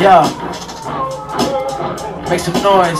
Yo, make some noise.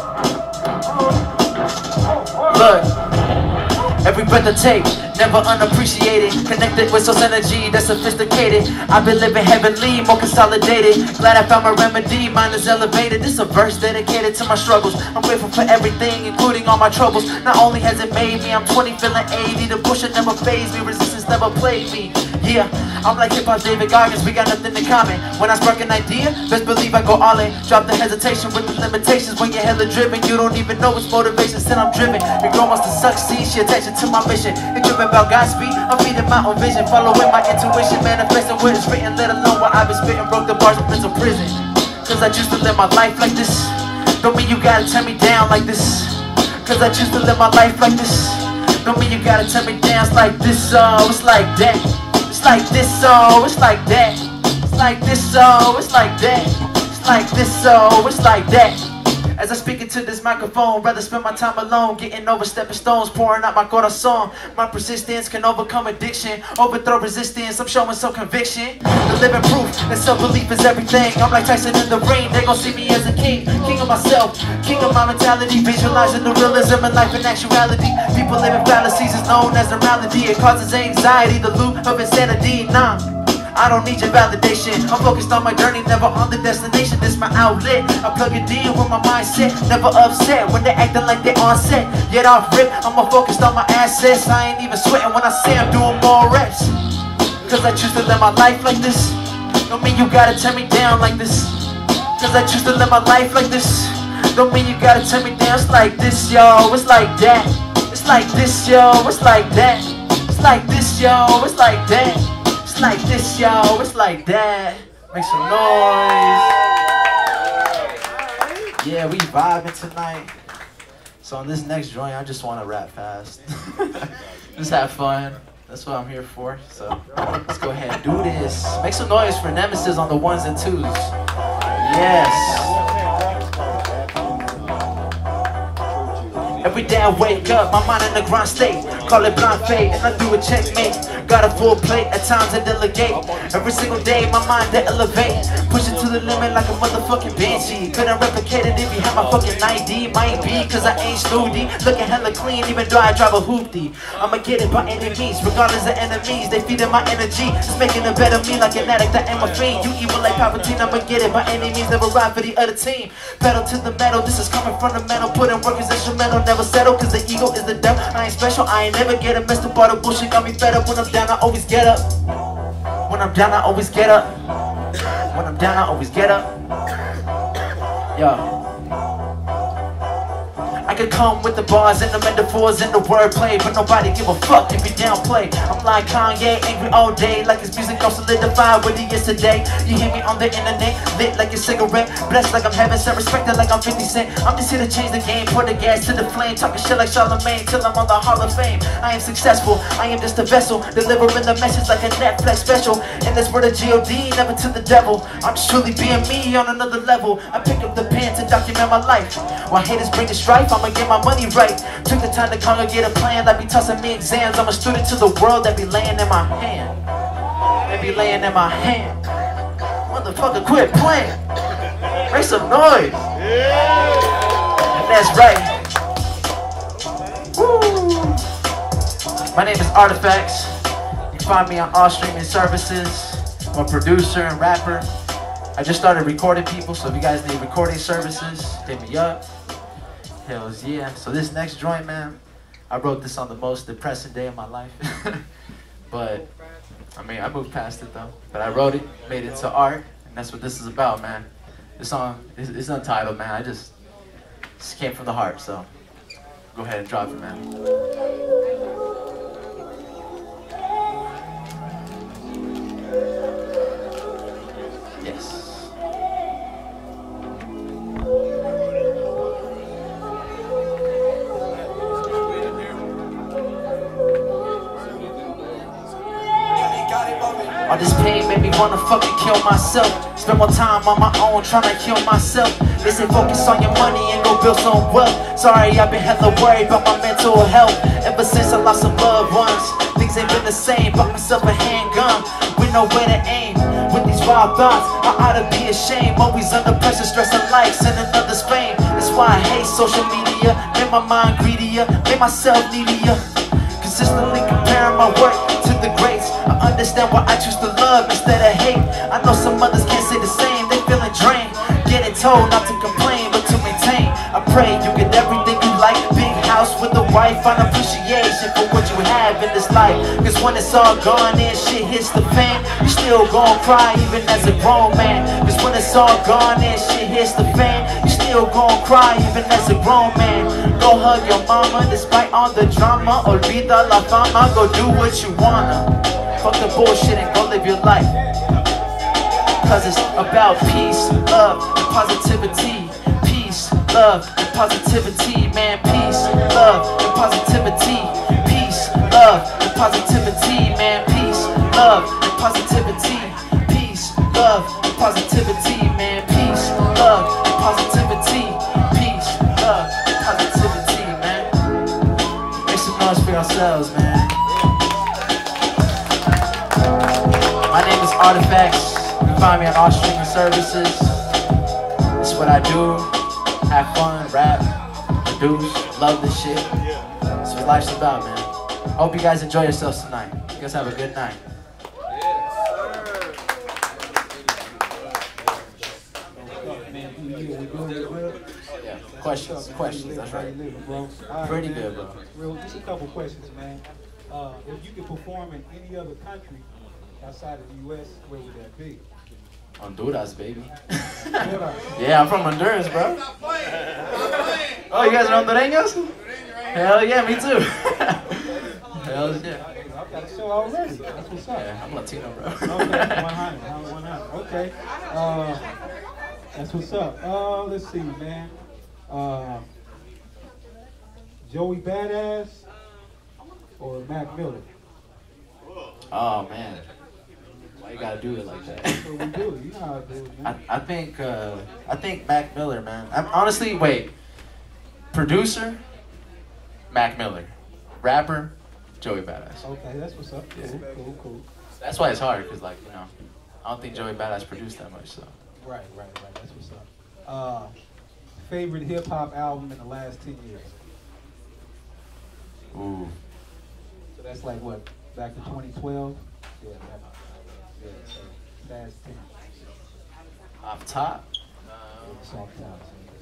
Look, every breath I take, never unappreciated. Connected with source energy that's sophisticated. I've been living heavenly, more consolidated. Glad I found my remedy, mine is elevated. This is a verse dedicated to my struggles. I'm grateful for everything, including all my troubles. Not only has it made me, I'm 20 feeling 80. The bullshit never fazed me, resistance never played me. Yeah, I'm like hip-hop David Goggins, we got nothing in common. When I spark an idea, best believe I go all in. Drop the hesitation with the limitations. When you're hella driven, you don't even know it's motivation. Still I'm driven, your girl wants to succeed. She attention to my mission, it's driven about Godspeed. I'm feeding my own vision, following my intuition. Manifesting what is written, let alone what I've been spitting. Broke the bars of mental prison, cause I choose to live my life like this. Don't mean you gotta turn me down like this, cause I choose to live my life like this. Don't mean you gotta turn me down. It's like this, oh, it's like that. It's like this, oh, it's like that. It's like this, oh, it's like that. It's like this, oh, it's like that. As I speak into this microphone, rather spend my time alone, getting over stepping stones, pouring out my corazon. My persistence can overcome addiction, overthrow resistance. I'm showing some conviction. The living proof that self-belief is everything. I'm like Tyson in the ring, they gon' see me as a king. King of myself, king of my mentality. Visualizing the realism in life and actuality. People living fallacies is known as a malady. It causes anxiety, the loop of insanity. Nah, I don't need your validation. I'm focused on my journey, never on the destination. This my outlet. I plug it in with my mindset, never upset when they acting like they on set. Yet off rip, I'm more focused on my assets. I ain't even sweating when I say I'm doing more reps. Cause I choose to live my life like this. Don't mean you gotta turn me down like this. Cause I choose to live my life like this. Don't mean you gotta turn me down. It's like this, yo, it's like that. It's like this, yo, it's like that. It's like this, yo, it's like that. It's like this, yo, it's like that. Make some noise. Yeah, we vibing tonight. So on this next joint, I just want to rap fast. Just have fun. That's what I'm here for. So let's go ahead and do this. Make some noise for Nemesis on the ones and twos. Yes. Every day I wake up, my mind in the grind state. Call it blind fate, and I do a checkmate. Got a full plate, at times I delegate. Every single day, my mind to elevate. Push it to the limit like a motherfucking banshee. Couldn't replicate it if you had my fucking ID. Might be, cause I ain't snooty. Looking hella clean, even though I drive a hoopty. I'ma get it by any means, regardless of enemies. They feeding my energy, it's making a better me like an addict, I am a fiend. You evil like Palpatine, I'ma get it by any means. Never ride for the other team. Pedal to the metal, this is coming from the metal. Put in work is instrumental, never settle, cause the ego is the devil. I ain't special, I ain't never get it. Messed up all the bullshit, got me fed up. When I'm down, I always get up. When I'm down, I always get up. When I'm down, I always get up. Yo, I could come with the bars and the metaphors and the wordplay, but nobody give a fuck if you downplay. I'm like Kanye, angry all day, like his music don't solidify what he is today. You hear me on the internet, lit like a cigarette, blessed like I'm heaven, set respected like I'm 50 Cent. I'm just here to change the game, pour the gas to the flame, talking shit like Charlemagne till I'm on the Hall of Fame. I am successful, I am just a vessel, delivering the message like a Netflix special. And this word of G.O.D, never to the devil. I'm just truly being me on another level. I pick up the pen to document my life. While haters bring the strife, I'ma get my money right. Took the time to congregate a plan that be tossing me exams. I'm a student to the world that be laying in my hand. That be laying in my hand. Motherfucker, quit playing. Make some noise. And that's right. Woo. My name is Artifacts. You can find me on all streaming services. I'm a producer and rapper. I just started recording people, so if you guys need recording services, hit me up. Hells yeah. So this next joint, man, I wrote this on the most depressing day of my life. But, I mean, I moved past it though. But I wrote it, made it into art, and that's what this is about, man. This song is untitled, man. I just came from the heart, so go ahead and drop it, man. All this pain made me wanna fucking kill myself. Spend more time on my own trying to kill myself. They say focus on your money and go build some wealth. Sorry, I've been hella worried about my mental health. Ever since I lost some loved ones, things ain't been the same. Bought myself a handgun with nowhere to aim. With these wild thoughts, I ought to be ashamed. Always under pressure, stressing likes and another's fame. That's why I hate social media. Made my mind greedier, made myself needier. Consistently comparing my work to the greats. I understand why I choose to love instead of hate. I know some others can't say the same, they feeling drained. Getting told not to complain, but to maintain. I pray you get everything you like. Big house with a wife, find appreciation for what you have in this life. Cause when it's all gone and shit hits the fan, you still gon' cry even as a grown man. Cause when it's all gone and shit hits the fan, you still gon' cry even as a grown man. Go hug your mama despite all the drama. Olvida la fama, go do what you wanna. Fuck the bullshit and go live your life. Cause it's about peace, love, and positivity. Peace, love, and positivity. Man, peace, love, and positivity. Peace, love, and positivity. Man, peace, love, and positivity. Peace, love, and positivity. Man, peace, love, and positivity. Peace, love, and positivity, man. Make some noise for yourselves, man. My name is Artifacts. Find me on all streaming services. This is what I do. Have fun, rap, produce, love this shit. That's what life's about, man. I hope you guys enjoy yourselves tonight. You guys have a good night. Yeah. Questions, that's right. Pretty good, bro. Real, just a couple questions, man. If you could perform in any other country outside of the U.S., where would that be? Honduras, baby. Yeah, I'm from Honduras, bro. Oh, you guys are Hondureños? Hell yeah, me too. Hell yeah. I've got a show already. That's what's up. Yeah, I'm Latino, bro. Okay, 100. Okay. That's what's up. Let's see, man. Joey Badass or Mac Miller? Oh, man. Why you gotta do it like that? That's what we do. You know how I do it, man. I think Mac Miller, man. Honestly, wait. Producer, Mac Miller. Rapper, Joey Badass. Okay, that's what's up. Cool, Yeah. cool. That's why it's hard, because, like, you know, I don't think Joey Badass produced that much, so. Right. That's what's up. Favorite hip-hop album in the last 10 years? Ooh. So that's like what? Back to 2012? Yeah, so that's 10. Off top? Soft top.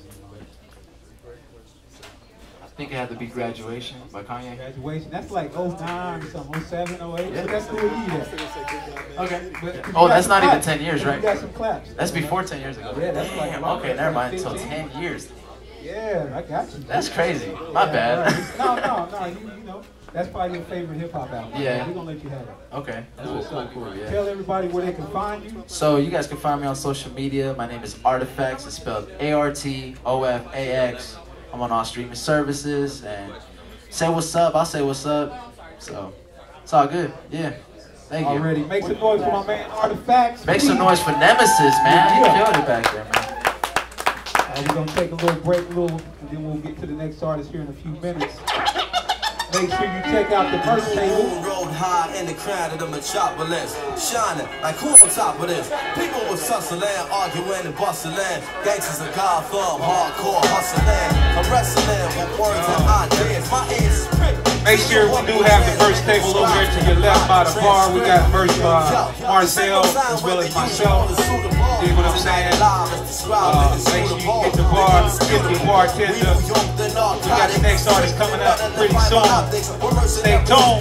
I think it had to be Graduation by Kanye. Graduation, that's like 09 or something, 07, 08. Yeah. So that's cool to eat that. Okay. But Oh, that's not even claps. 10 years, right? You got some claps. That's before 10 years ago. Yeah, that's like Damn, about- okay, never mind. like So 15. 10 years. Yeah, I got you. That's crazy. My Yeah, bad. right. No, you know, that's probably your favorite hip-hop album. Yeah. We're going to let you have it. Okay. Cool, yeah. Tell everybody where they can find you. So you guys can find me on social media. My name is Artifacts. It's spelled ARTOFAX. I'm on all streaming services. And say what's up. I'll say what's up. So it's all good. Yeah. Thank you. Already. Make some noise for my man Artifacts. Make some noise for Nemesis, man. He killed it back there, man. We're going to take a little break, and then we'll get to the next artist here in a few minutes. Make sure you check out the merch table. Road high in the crown of the metropolis, shining like who on top of this? People was hustling, arguing and bustling. Gangsters of God from hardcore hustling. I'm wrestling with words and ideas. My ears prick. Make sure we do have the merch table over there to your left by the bar. We got merch by Marcel as well as myself. See what I'm saying? Make sure you hit the bar, hit the bartender. We got the next artist coming up pretty soon. Stay tuned.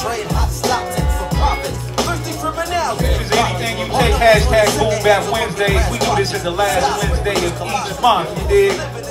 If there's anything you take, hashtag Boom Bap Wednesdays. We do this at the last Wednesday of each month, you dig?